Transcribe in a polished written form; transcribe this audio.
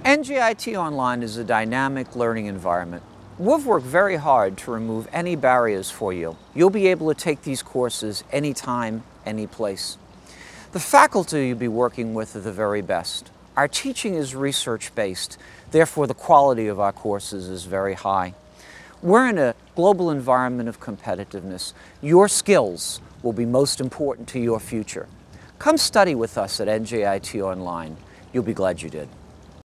NJIT Online is a dynamic learning environment. We've worked very hard to remove any barriers for you. You'll be able to take these courses anytime, any place. The faculty you'll be working with are the very best. Our teaching is research-based, therefore the quality of our courses is very high. We're in a global environment of competitiveness. Your skills will be most important to your future. Come study with us at NJIT Online. You'll be glad you did.